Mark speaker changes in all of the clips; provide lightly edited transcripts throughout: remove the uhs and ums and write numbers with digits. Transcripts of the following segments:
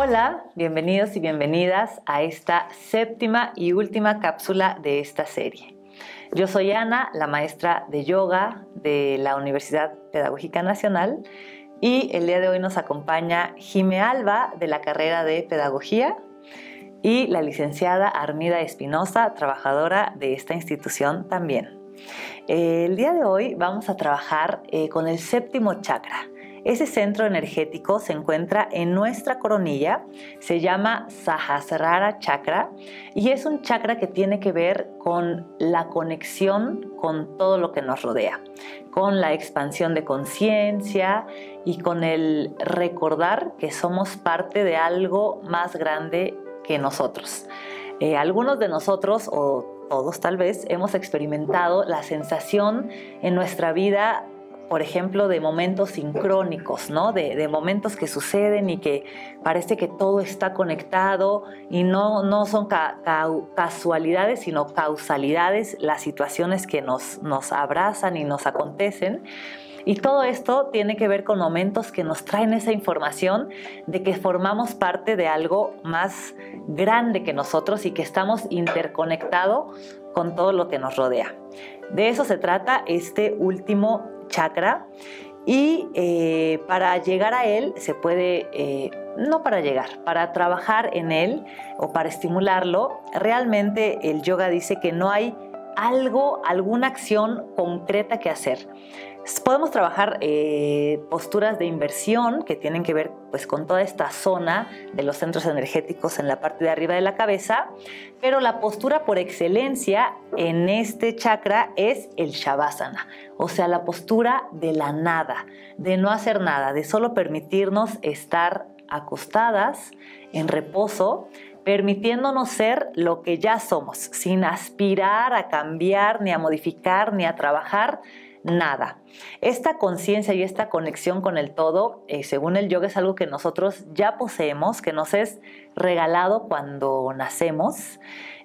Speaker 1: Hola, bienvenidos y bienvenidas a esta séptima y última cápsula de esta serie. Yo soy Ana, la maestra de yoga de la Universidad Pedagógica Nacional, y el día de hoy nos acompaña Jime Alba de la carrera de Pedagogía y la licenciada Armida Espinosa, trabajadora de esta institución también. El día de hoy vamos a trabajar con el séptimo chakra. Ese centro energético se encuentra en nuestra coronilla, se llama Sahasrara Chakra y es un chakra que tiene que ver con la conexión con todo lo que nos rodea, con la expansión de conciencia y con el recordar que somos parte de algo más grande que nosotros. Algunos de nosotros, o todos tal vez, hemos experimentado la sensación en nuestra vida, por ejemplo, de momentos sincrónicos, ¿no? De momentos que suceden y que parece que todo está conectado y no son casualidades, sino causalidades, las situaciones que nos abrazan y nos acontecen. Y todo esto tiene que ver con momentos que nos traen esa información de que formamos parte de algo más grande que nosotros y que estamos interconectados con todo lo que nos rodea. De eso se trata este último chakra y para llegar a él se puede, para trabajar en él o para estimularlo, realmente el yoga dice que no hay alguna acción concreta que hacer. Podemos trabajar posturas de inversión que tienen que ver pues, con toda esta zona de los centros energéticos en la parte de arriba de la cabeza, pero la postura por excelencia en este chakra es el Shavasana, o sea, la postura de la nada, de no hacer nada, de solo permitirnos estar acostadas en reposo, permitiéndonos ser lo que ya somos, sin aspirar a cambiar, ni a modificar, ni a trabajar, nada. Esta conciencia y esta conexión con el todo, según el yoga, es algo que nosotros ya poseemos, que nos es regalado cuando nacemos,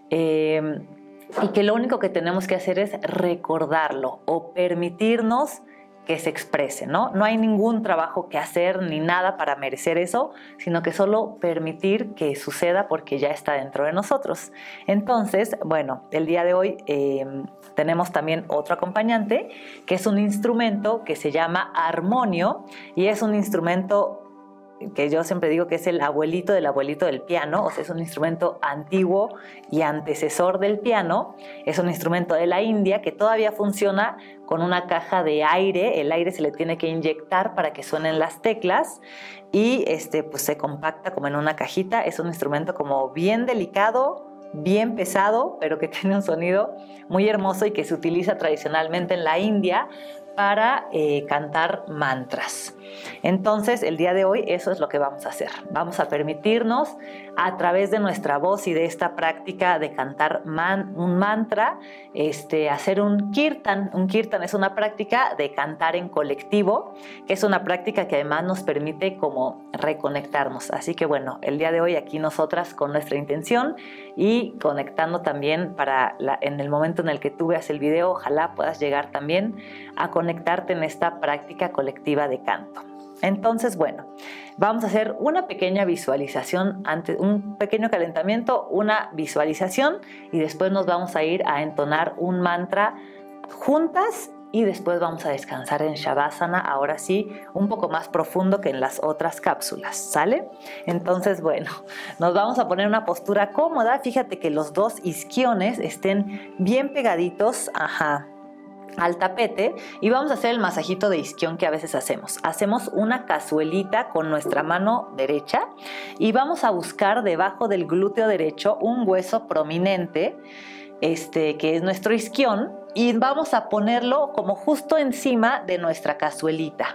Speaker 1: y que lo único que tenemos que hacer es recordarlo o permitirnos que se exprese, ¿no? No hay ningún trabajo que hacer ni nada para merecer eso, sino que solo permitir que suceda porque ya está dentro de nosotros. Entonces, bueno, el día de hoy tenemos también otro acompañante, que es un instrumento que se llama armonio y es un instrumento que yo siempre digo que es el abuelito del piano, o sea, es un instrumento antiguo y antecesor del piano. Es un instrumento de la India que todavía funciona con una caja de aire. El aire se le tiene que inyectar para que suenen las teclas y pues se compacta como en una cajita. Es un instrumento como bien delicado, bien pesado, pero que tiene un sonido muy hermoso y que se utiliza tradicionalmente en la India para cantar mantras. Entonces, el día de hoy eso es lo que vamos a hacer. Vamos a permitirnos, a través de nuestra voz y de esta práctica de cantar un mantra, hacer un kirtan. Un kirtan es una práctica de cantar en colectivo, que es una práctica que además nos permite como reconectarnos. Así que bueno, el día de hoy aquí nosotras con nuestra intención y conectando también en el momento en el que tú veas el video, ojalá puedas llegar también a conectarte en esta práctica colectiva de canto. Entonces, bueno, vamos a hacer una pequeña visualización, un pequeño calentamiento, una visualización y después nos vamos a ir a entonar un mantra juntas y después vamos a descansar en Shavasana, ahora sí, un poco más profundo que en las otras cápsulas, ¿sale? Entonces, bueno, nos vamos a poner una postura cómoda. Fíjate que los dos isquiones estén bien pegaditos, al tapete y vamos a hacer el masajito de isquión que a veces hacemos. Hacemos una cazuelita con nuestra mano derecha y vamos a buscar debajo del glúteo derecho un hueso prominente, que es nuestro isquión, y vamos a ponerlo como justo encima de nuestra cazuelita.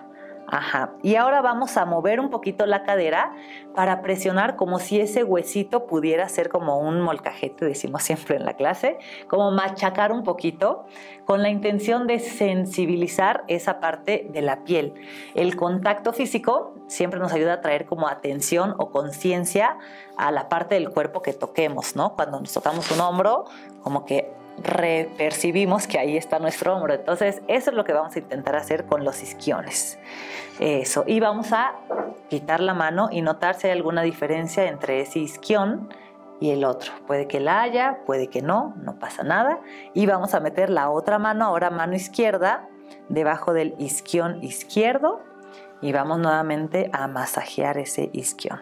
Speaker 1: Y ahora vamos a mover un poquito la cadera para presionar como si ese huesito pudiera ser como un molcajete, decimos siempre en la clase, como machacar un poquito con la intención de sensibilizar esa parte de la piel. El contacto físico siempre nos ayuda a traer como atención o conciencia a la parte del cuerpo que toquemos, ¿no? Cuando nos tocamos un hombro, como que percibimos que ahí está nuestro hombro. Entonces, eso es lo que vamos a intentar hacer con los isquiones. Eso. Y vamos a quitar la mano y notar si hay alguna diferencia entre ese isquión y el otro. Puede que la haya, puede que no, no pasa nada. Y vamos a meter la otra mano, ahora mano izquierda, debajo del isquión izquierdo y vamos nuevamente a masajear ese isquión.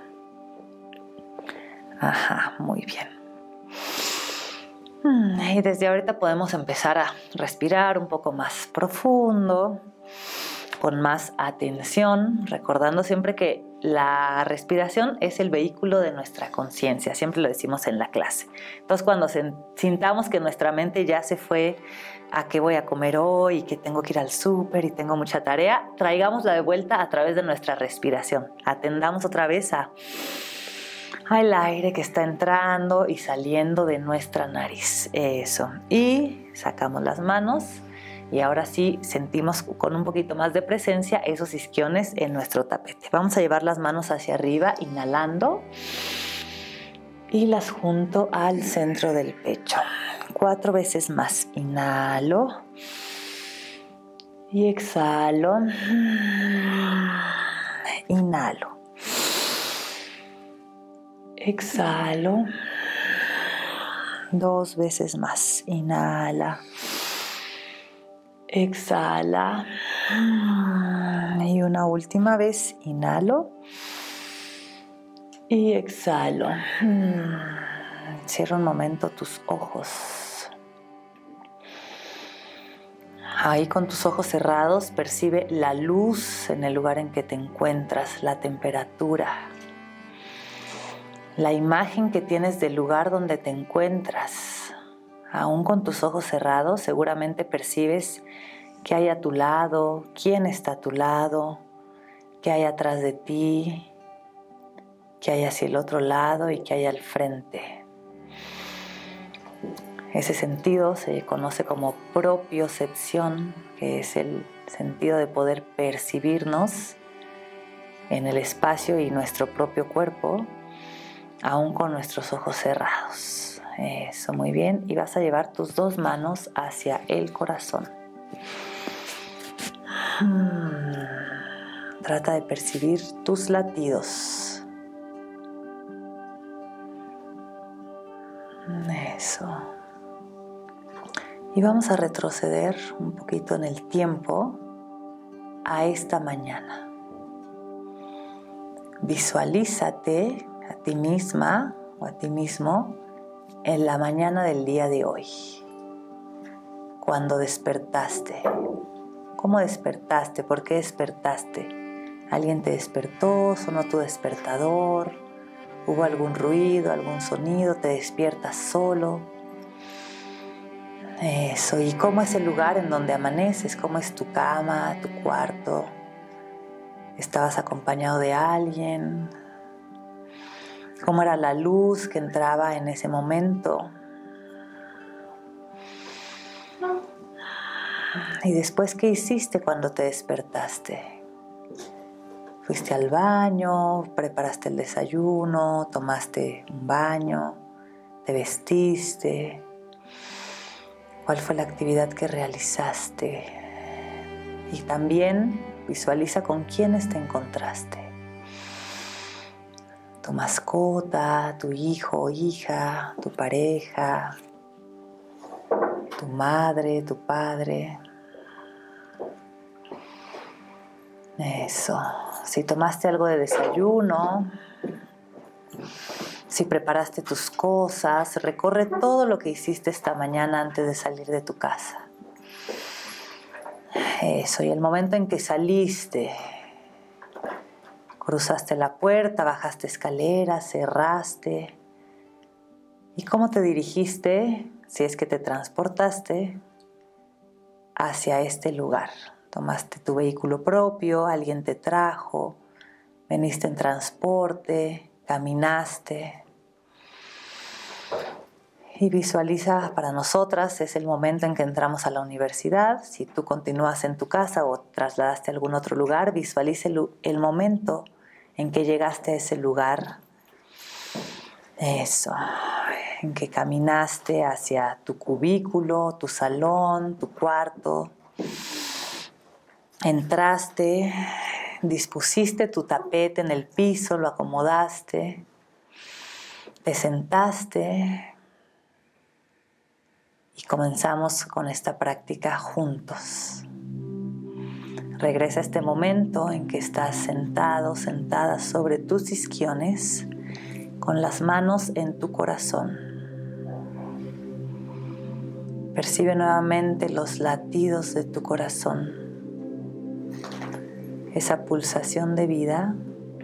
Speaker 1: Ajá, muy bien. Y desde ahorita podemos empezar a respirar un poco más profundo, con más atención, recordando siempre que la respiración es el vehículo de nuestra conciencia, siempre lo decimos en la clase. Entonces, cuando sintamos que nuestra mente ya se fue a qué voy a comer hoy, y que tengo que ir al súper y tengo mucha tarea, traigámosla de vuelta a través de nuestra respiración. Atendamos otra vez al aire que está entrando y saliendo de nuestra nariz. Eso. Y sacamos las manos. Y ahora sí sentimos con un poquito más de presencia esos isquiones en nuestro tapete. Vamos a llevar las manos hacia arriba, inhalando. Y las junto al centro del pecho. 4 veces más. Inhalo. Y exhalo. Inhalo. Exhalo. 2 veces más. Inhala. Exhala. Y una última vez, inhalo. Y exhalo. Cierra un momento tus ojos. Ahí con tus ojos cerrados, percibe la luz en el lugar en que te encuentras, la temperatura, la imagen que tienes del lugar donde te encuentras. Aún con tus ojos cerrados, seguramente percibes qué hay a tu lado, quién está a tu lado, qué hay atrás de ti, qué hay hacia el otro lado y qué hay al frente. Ese sentido se conoce como propiocepción, que es el sentido de poder percibirnos en el espacio y nuestro propio cuerpo, aún con nuestros ojos cerrados. Eso, muy bien. Y vas a llevar tus 2 manos hacia el corazón. Trata de percibir tus latidos. Eso. Y vamos a retroceder un poquito en el tiempo a esta mañana. Visualízate a ti misma o a ti mismo en la mañana del día de hoy. Cuando despertaste. ¿Cómo despertaste? ¿Por qué despertaste? ¿Alguien te despertó? ¿Sonó tu despertador? ¿Hubo algún ruido, algún sonido? ¿Te despiertas solo? Eso. ¿Y cómo es el lugar en donde amaneces? ¿Cómo es tu cama, tu cuarto? ¿Estabas acompañado de alguien? ¿Cómo era la luz que entraba en ese momento? ¿Y después qué hiciste cuando te despertaste? ¿Fuiste al baño? ¿Preparaste el desayuno? ¿Tomaste un baño? ¿Te vestiste? ¿Cuál fue la actividad que realizaste? Y también visualiza con quiénes te encontraste. Tu mascota, tu hijo o hija, tu pareja, tu madre, tu padre. Eso. Si tomaste algo de desayuno, si preparaste tus cosas, recorre todo lo que hiciste esta mañana antes de salir de tu casa. Eso. Y el momento en que saliste, cruzaste la puerta, bajaste escaleras, cerraste. ¿Y cómo te dirigiste, si es que te transportaste, hacia este lugar? ¿Tomaste tu vehículo propio? ¿Alguien te trajo? ¿Veniste en transporte? ¿Caminaste? Y visualiza, para nosotras es el momento en que entramos a la universidad. Si tú continúas en tu casa o trasladaste a algún otro lugar, visualiza el momento en que llegaste a ese lugar. Eso. en que caminaste hacia tu cubículo, tu salón, tu cuarto. Entraste, dispusiste tu tapete en el piso, lo acomodaste, te sentaste y comenzamos con esta práctica juntos. Regresa a este momento en que estás sentado, sentada sobre tus isquiones, con las manos en tu corazón. Percibe nuevamente los latidos de tu corazón, esa pulsación de vida,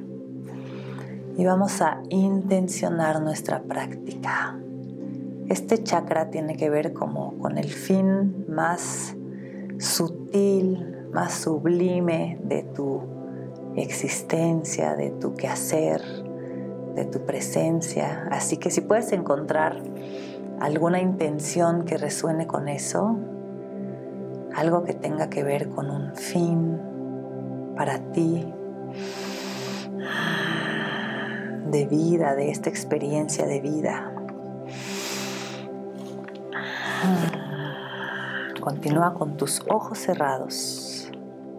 Speaker 1: y vamos a intencionar nuestra práctica. Este chakra tiene que ver como con el fin más sutil, más sublime de tu existencia, de tu quehacer, de tu presencia. Así que si puedes encontrar alguna intención que resuene con eso, algo que tenga que ver con un fin para ti, de vida, de esta experiencia de vida. Continúa con tus ojos cerrados.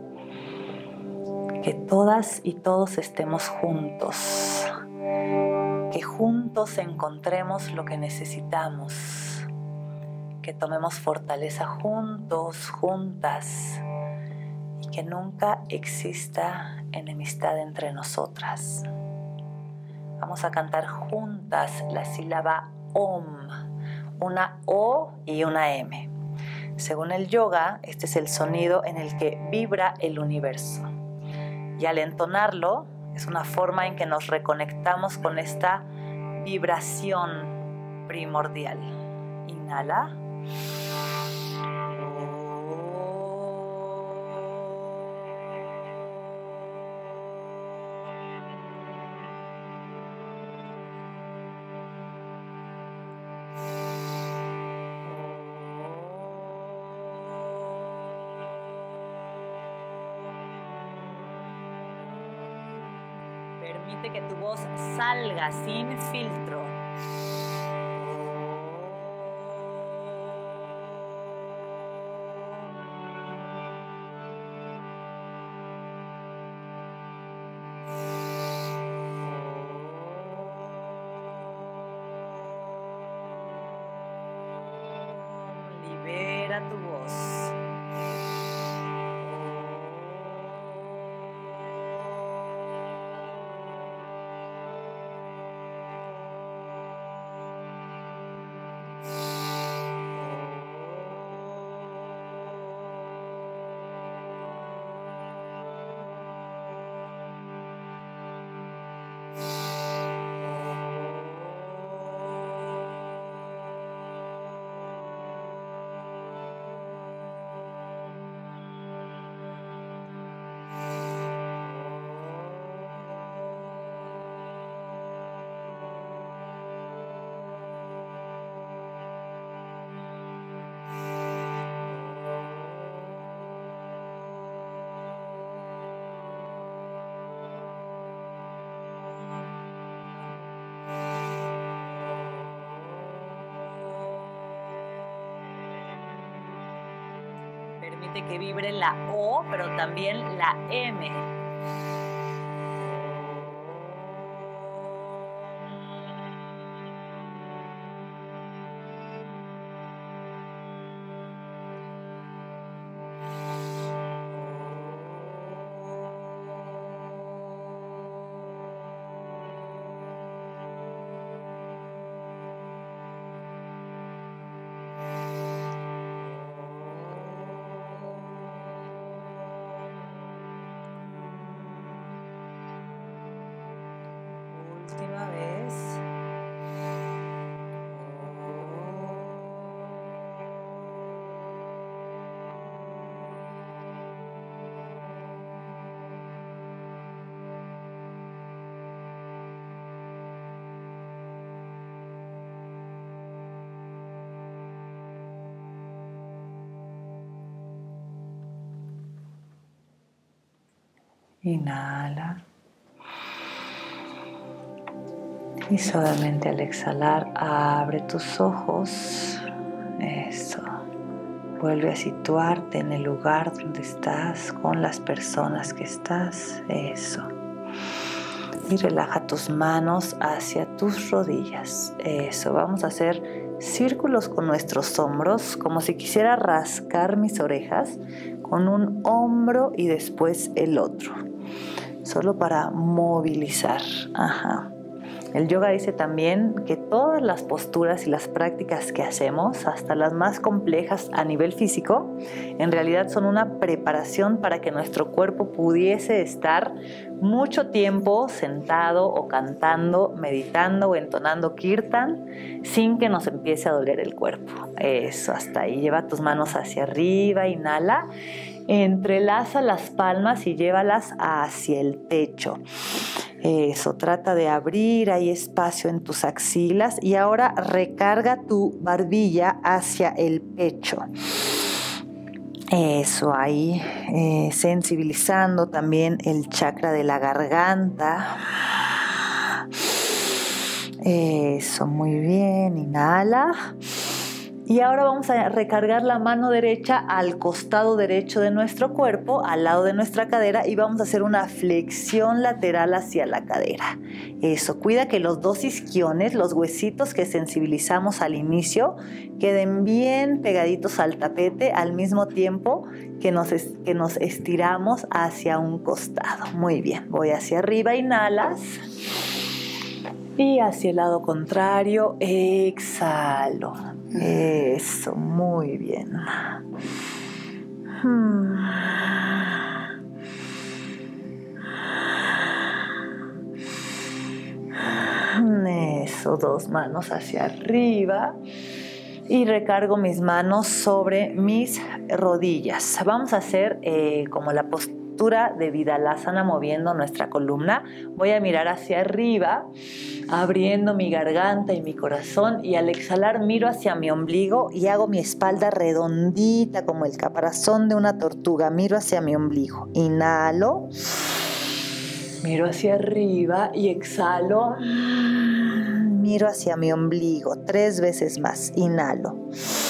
Speaker 1: Que todas y todos estemos juntos. Que juntos encontremos lo que necesitamos. Que tomemos fortaleza juntos, juntas. Y que nunca exista enemistad entre nosotras. Vamos a cantar juntas la sílaba OM, una O y una M. Según el yoga, este es el sonido en el que vibra el universo. Y al entonarlo, es una forma en que nos reconectamos con esta vibración primordial. Inhala. Permite que tu voz salga sin filtro. Libera tu voz. Permite que vibre la O, pero también la M. Última vez. Inhala. Y suavemente al exhalar, abre tus ojos. Eso. Vuelve a situarte en el lugar donde estás, con las personas que estás. Eso. Y relaja tus manos hacia tus rodillas. Eso. Vamos a hacer círculos con nuestros hombros, como si quisiera rascar mis orejas con un hombro y después el otro. Solo para movilizar. Ajá. El yoga dice también que todas las posturas y las prácticas que hacemos, hasta las más complejas a nivel físico, en realidad son una preparación para que nuestro cuerpo pudiese estar mucho tiempo sentado o cantando, meditando o entonando kirtan sin que nos empiece a doler el cuerpo. Eso, hasta ahí. Lleva tus manos hacia arriba, inhala. Entrelaza las palmas y llévalas hacia el pecho. Eso, trata de abrir ahí espacio en tus axilas y ahora recarga tu barbilla hacia el pecho. Eso, ahí sensibilizando también el chakra de la garganta. Eso, muy bien, inhala. Y ahora vamos a recargar la mano derecha al costado derecho de nuestro cuerpo, al lado de nuestra cadera, y vamos a hacer una flexión lateral hacia la cadera. Eso, cuida que los dos isquiones, los huesitos que sensibilizamos al inicio, queden bien pegaditos al tapete al mismo tiempo que nos estiramos hacia un costado. Muy bien, voy hacia arriba, inhalas. Y hacia el lado contrario, exhalo. Eso, muy bien. Eso, dos manos hacia arriba. Y recargo mis manos sobre mis rodillas. Vamos a hacer como la postura de Vidalasana, moviendo nuestra columna. Voy a mirar hacia arriba, abriendo mi garganta y mi corazón, y al exhalar miro hacia mi ombligo y hago mi espalda redondita como el caparazón de una tortuga. Miro hacia mi ombligo. Inhalo. Miro hacia arriba y exhalo. Miro hacia mi ombligo 3 veces más. Inhalo.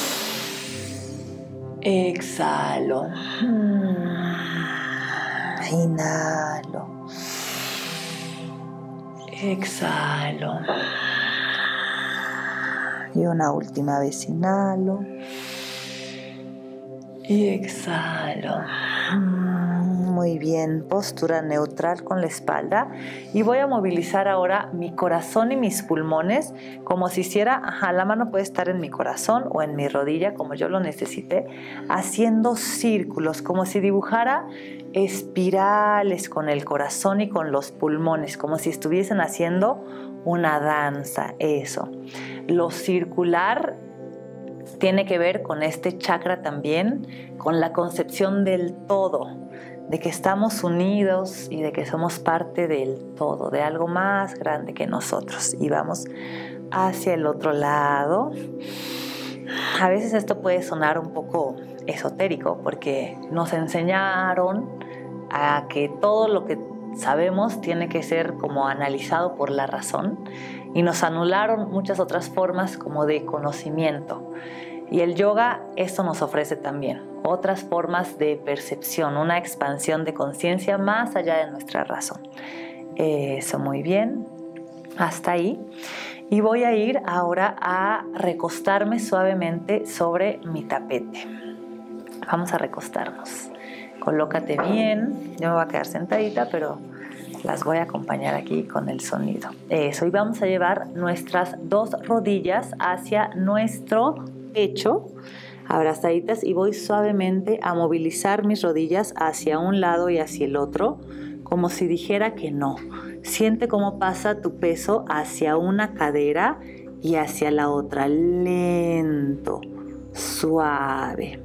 Speaker 1: Exhalo. Inhalo. Exhalo. Y una última vez inhalo. Y exhalo. Muy bien, postura neutral con la espalda. Y voy a movilizar ahora mi corazón y mis pulmones como si hiciera, la mano puede estar en mi corazón o en mi rodilla como yo lo necesite, haciendo círculos, como si dibujara espirales con el corazón y con los pulmones, como si estuviesen haciendo una danza. Eso. Lo circular tiene que ver con este chakra también, con la concepción del todo, de que estamos unidos y de que somos parte del todo, de algo más grande que nosotros. Y vamos hacia el otro lado. A veces esto puede sonar un poco esotérico porque nos enseñaron a que todo lo que sabemos tiene que ser como analizado por la razón y nos anularon muchas otras formas como de conocimiento. Y el yoga esto nos ofrece también, otras formas de percepción, una expansión de conciencia más allá de nuestra razón. Eso, muy bien, hasta ahí. Y voy a ir ahora a recostarme suavemente sobre mi tapete. Vamos a recostarnos. Colócate bien, yo me voy a quedar sentadita, pero las voy a acompañar aquí con el sonido. Eso, y vamos a llevar nuestras 2 rodillas hacia nuestro pecho, abrazaditas, y voy suavemente a movilizar mis rodillas hacia un lado y hacia el otro, como si dijera que no. Siente cómo pasa tu peso hacia una cadera y hacia la otra, lento, suave.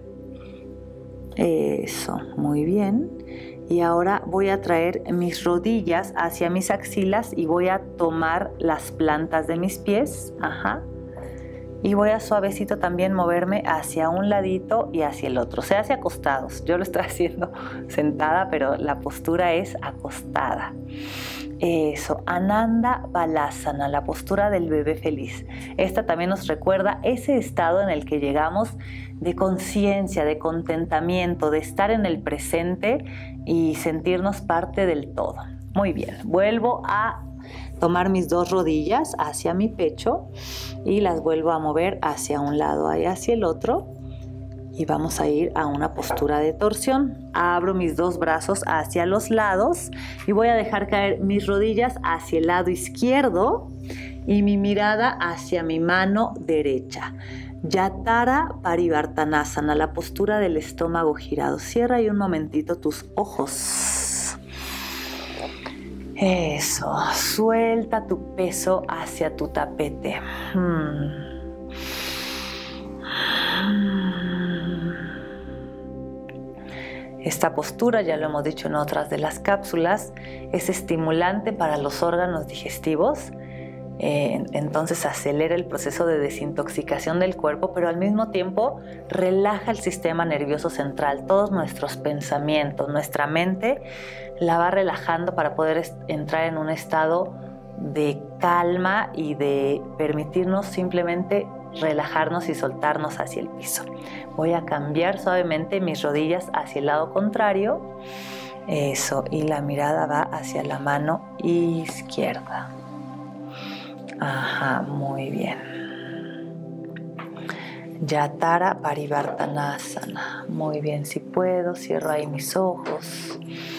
Speaker 1: Eso, muy bien. Y ahora voy a traer mis rodillas hacia mis axilas y voy a tomar las plantas de mis pies. Y voy a suavecito también moverme hacia un ladito y hacia el otro, o sea, hacia acostados. Yo lo estoy haciendo sentada, pero la postura es acostada. Eso, Ananda Balasana, la postura del bebé feliz. Esta también nos recuerda ese estado en el que llegamos de conciencia, de contentamiento, de estar en el presente y sentirnos parte del todo. Muy bien, vuelvo a tomar mis dos rodillas hacia mi pecho y las vuelvo a mover hacia un lado y hacia el otro. Y vamos a ir a una postura de torsión. Abro mis dos brazos hacia los lados y voy a dejar caer mis rodillas hacia el lado izquierdo y mi mirada hacia mi mano derecha. Yatara Parivartanasana, la postura del estómago girado. Cierra ahí un momentito tus ojos. Eso, suelta tu peso hacia tu tapete. Esta postura, ya lo hemos dicho en otras de las cápsulas, es estimulante para los órganos digestivos, entonces acelera el proceso de desintoxicación del cuerpo, pero al mismo tiempo relaja el sistema nervioso central, todos nuestros pensamientos, nuestra mente la va relajando para poder entrar en un estado de calma y de permitirnos simplemente relajarnos y soltarnos hacia el piso. Voy a cambiar suavemente mis rodillas hacia el lado contrario. Eso, y la mirada va hacia la mano izquierda. Ajá, muy bien. Yatara Parivartanasana. Muy bien, si puedo, cierro ahí mis ojos.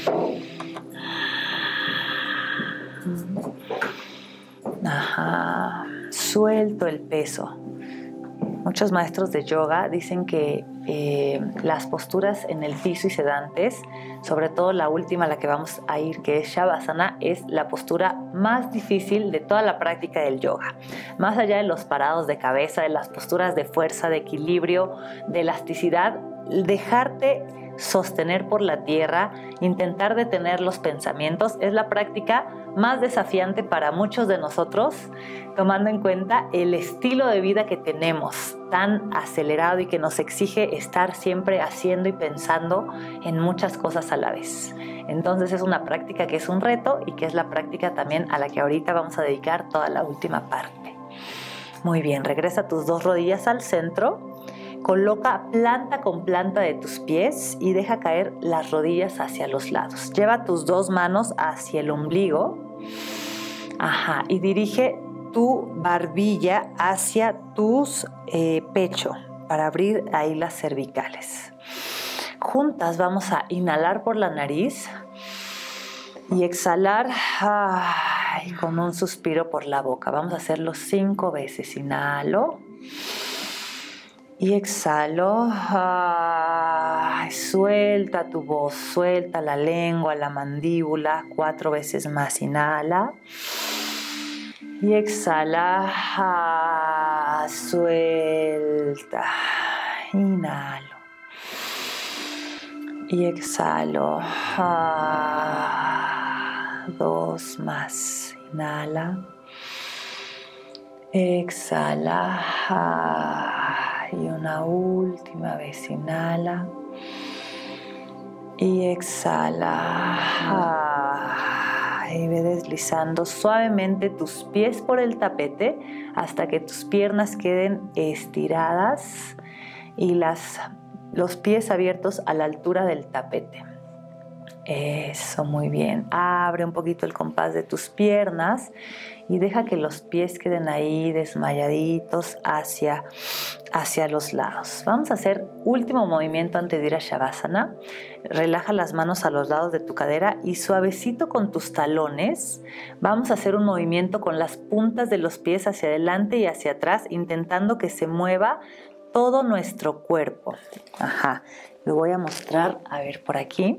Speaker 1: Ajá, suelto el peso. Muchos maestros de yoga dicen que las posturas en el piso y sedantes, sobre todo la última a la que vamos a ir, que es Shavasana, es la postura más difícil de toda la práctica del yoga. Más allá de los parados de cabeza, de las posturas de fuerza, de equilibrio, de elasticidad, dejarte sostener por la tierra, intentar detener los pensamientos, es la práctica más desafiante para muchos de nosotros, tomando en cuenta el estilo de vida que tenemos tan acelerado y que nos exige estar siempre haciendo y pensando en muchas cosas a la vez. Entonces es una práctica que es un reto y que es la práctica también a la que ahorita vamos a dedicar toda la última parte. Muy bien, regresa tus dos rodillas al centro. Coloca planta con planta de tus pies y deja caer las rodillas hacia los lados. Lleva tus dos manos hacia el ombligo. Ajá, y dirige tu barbilla hacia tus pecho para abrir ahí las cervicales. Juntas vamos a inhalar por la nariz y exhalar con un suspiro por la boca. Vamos a hacerlo 5 veces. Inhalo. Y exhalo, suelta tu voz, suelta la lengua, la mandíbula, 4 veces más, inhala. Y exhala, suelta, inhalo. Y exhalo, 2 más, inhala. Exhala. Y una última vez, inhala y exhala. Y ve deslizando suavemente tus pies por el tapete hasta que tus piernas queden estiradas y los pies abiertos a la altura del tapete. Eso, muy bien. Abre un poquito el compás de tus piernas y deja que los pies queden ahí desmayaditos hacia los lados. Vamos a hacer último movimiento antes de ir a Shavasana. Relaja las manos a los lados de tu cadera y suavecito con tus talones vamos a hacer un movimiento con las puntas de los pies hacia adelante y hacia atrás, intentando que se mueva todo nuestro cuerpo. Ajá. Lo voy a mostrar, a ver, por aquí.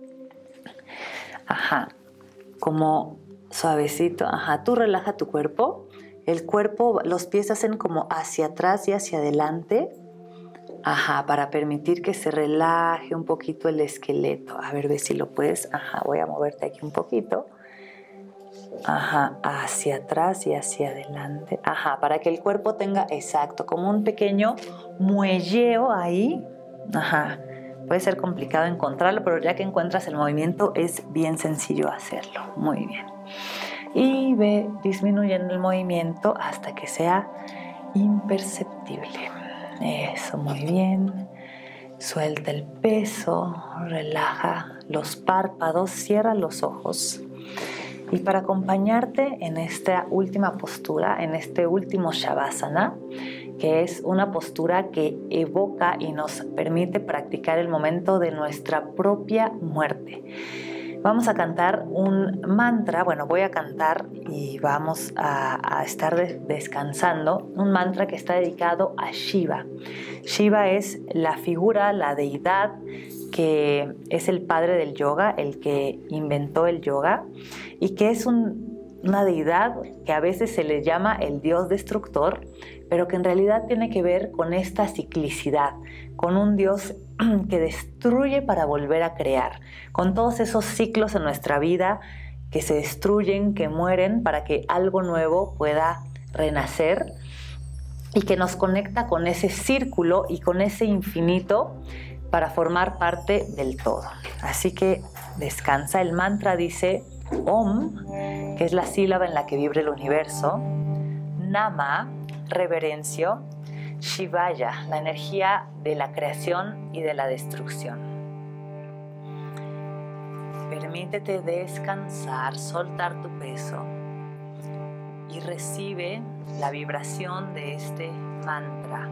Speaker 1: Ajá, como suavecito, ajá, tú relaja tu cuerpo, el cuerpo, los pies hacen como hacia atrás y hacia adelante, ajá, para permitir que se relaje un poquito el esqueleto. A ver, ve si lo puedes, ajá, voy a moverte aquí un poquito. Ajá, hacia atrás y hacia adelante. Ajá, para que el cuerpo tenga, exacto, como un pequeño muelleo ahí. Ajá, puede ser complicado encontrarlo, pero ya que encuentras el movimiento es bien sencillo hacerlo. Muy bien. Y ve disminuyendo el movimiento hasta que sea imperceptible. Eso, muy bien. Suelta el peso, relaja los párpados, cierra los ojos. Y para acompañarte en esta última postura, en este último Shavasana, que es una postura que evoca y nos permite practicar el momento de nuestra propia muerte. Vamos a cantar un mantra, bueno, voy a cantar y vamos a estar descansando, un mantra que está dedicado a Shiva. Shiva es la figura, la deidad que es el padre del yoga, el que inventó el yoga y que es una deidad que a veces se le llama el dios destructor, pero que en realidad tiene que ver con esta ciclicidad, con un dios que destruye para volver a crear, con todos esos ciclos en nuestra vida que se destruyen, que mueren para que algo nuevo pueda renacer y que nos conecta con ese círculo y con ese infinito para formar parte del todo. Así que descansa. El mantra dice Om, que es la sílaba en la que vibra el universo, Nama, reverencio, Shivaya, la energía de la creación y de la destrucción. Permítete descansar, soltar tu peso y recibe la vibración de este mantra.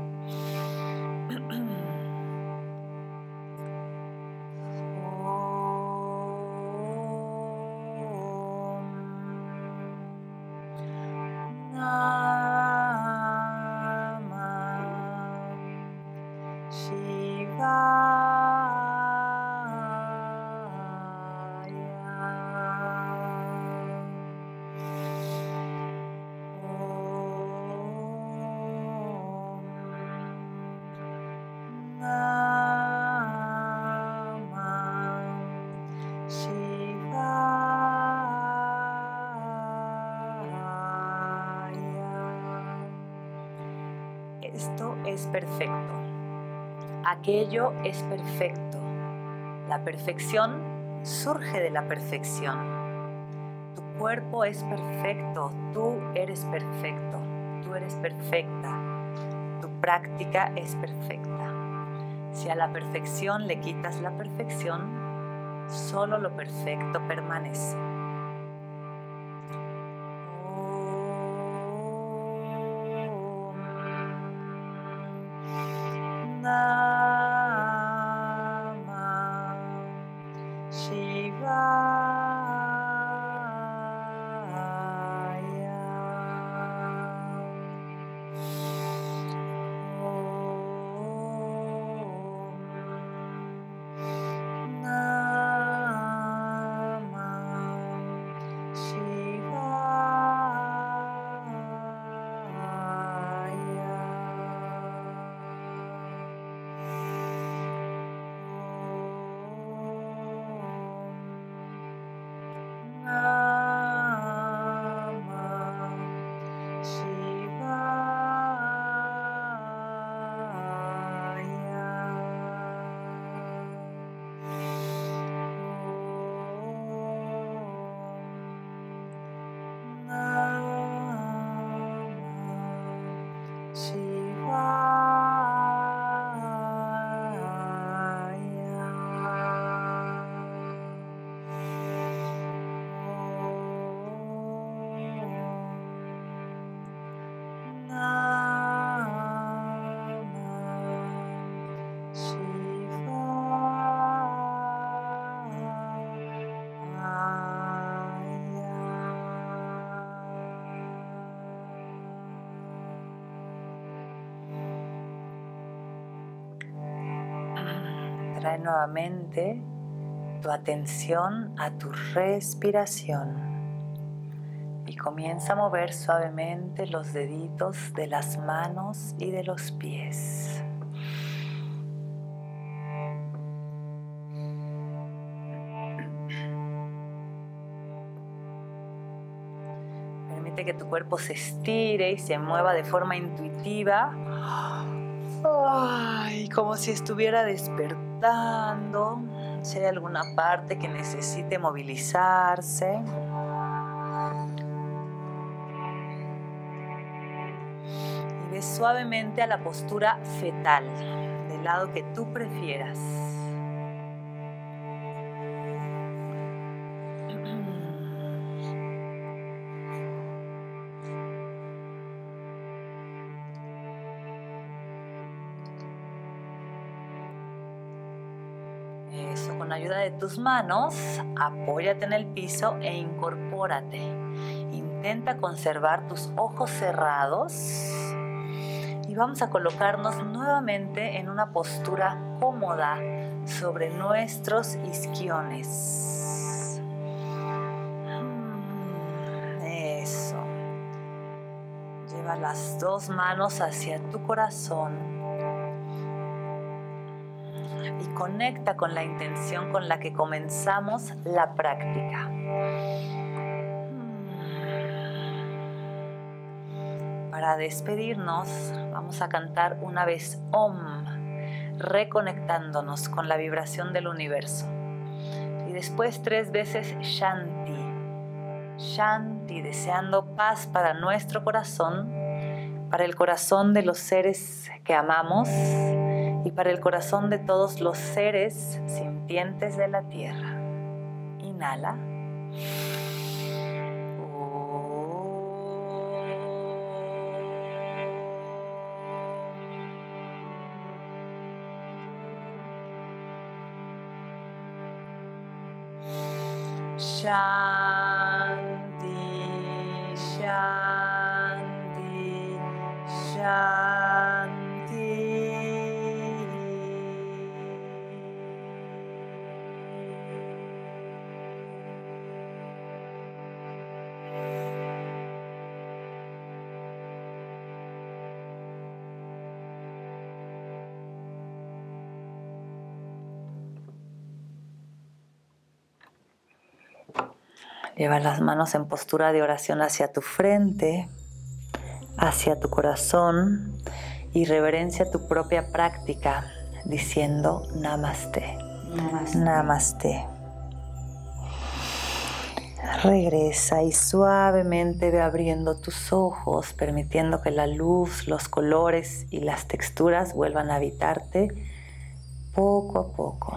Speaker 1: Esto es perfecto. Aquello es perfecto. La perfección surge de la perfección. Tu cuerpo es perfecto. Tú eres perfecto. Tú eres perfecta. Tu práctica es perfecta. Si a la perfección le quitas la perfección, solo lo perfecto permanece. Trae nuevamente tu atención a tu respiración y comienza a mover suavemente los deditos de las manos y de los pies. Permite que tu cuerpo se estire y se mueva de forma intuitiva. Ay, como si estuviera despertando. Si hay alguna parte que necesite movilizarse. Y ve suavemente a la postura fetal, del lado que tú prefieras. Eso, con ayuda de tus manos, apóyate en el piso e incorpórate. Intenta conservar tus ojos cerrados y vamos a colocarnos nuevamente en una postura cómoda sobre nuestros isquiones. Eso. Lleva las dos manos hacia tu corazón. Y conecta con la intención con la que comenzamos la práctica. Para despedirnos, vamos a cantar una vez Om, reconectándonos con la vibración del universo. Y después 3 veces Shanti. Shanti, deseando paz para nuestro corazón, para el corazón de los seres que amamos, y para el corazón de todos los seres sintientes de la tierra. Inhala. Shanti, Shanti, Shanti. Lleva las manos en postura de oración hacia tu frente, hacia tu corazón y reverencia tu propia práctica diciendo Namaste. Namaste. Namaste. Regresa y suavemente ve abriendo tus ojos, permitiendo que la luz, los colores y las texturas vuelvan a habitarte poco a poco.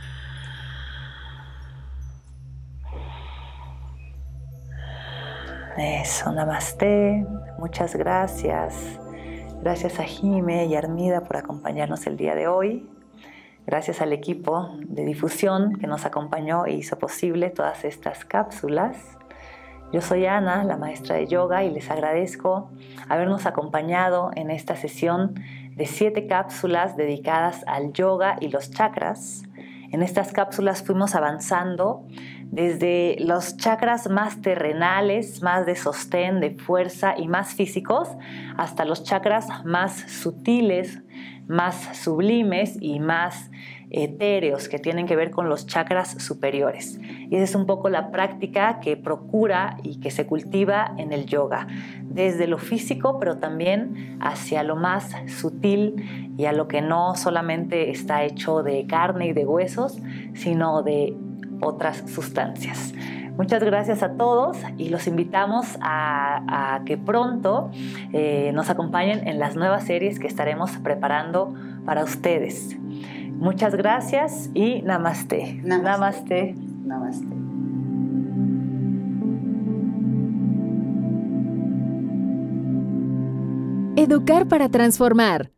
Speaker 1: Eso, Namaste. Muchas gracias. Gracias a Jime y Armida por acompañarnos el día de hoy. Gracias al equipo de difusión que nos acompañó e hizo posible todas estas cápsulas. Yo soy Ana, la maestra de yoga, y les agradezco habernos acompañado en esta sesión de 7 cápsulas dedicadas al yoga y los chakras. En estas cápsulas fuimos avanzando desde los chakras más terrenales, más de sostén, de fuerza y más físicos, hasta los chakras más sutiles, más sublimes y más etéreos, que tienen que ver con los chakras superiores. Y esa es un poco la práctica que procura y que se cultiva en el yoga, desde lo físico, pero también hacia lo más sutil y a lo que no solamente está hecho de carne y de huesos, sino de otras sustancias. Muchas gracias a todos y los invitamos a que pronto nos acompañen en las nuevas series que estaremos preparando para ustedes. Muchas gracias y Namaste. Namaste.
Speaker 2: Namaste.
Speaker 3: Educar para transformar.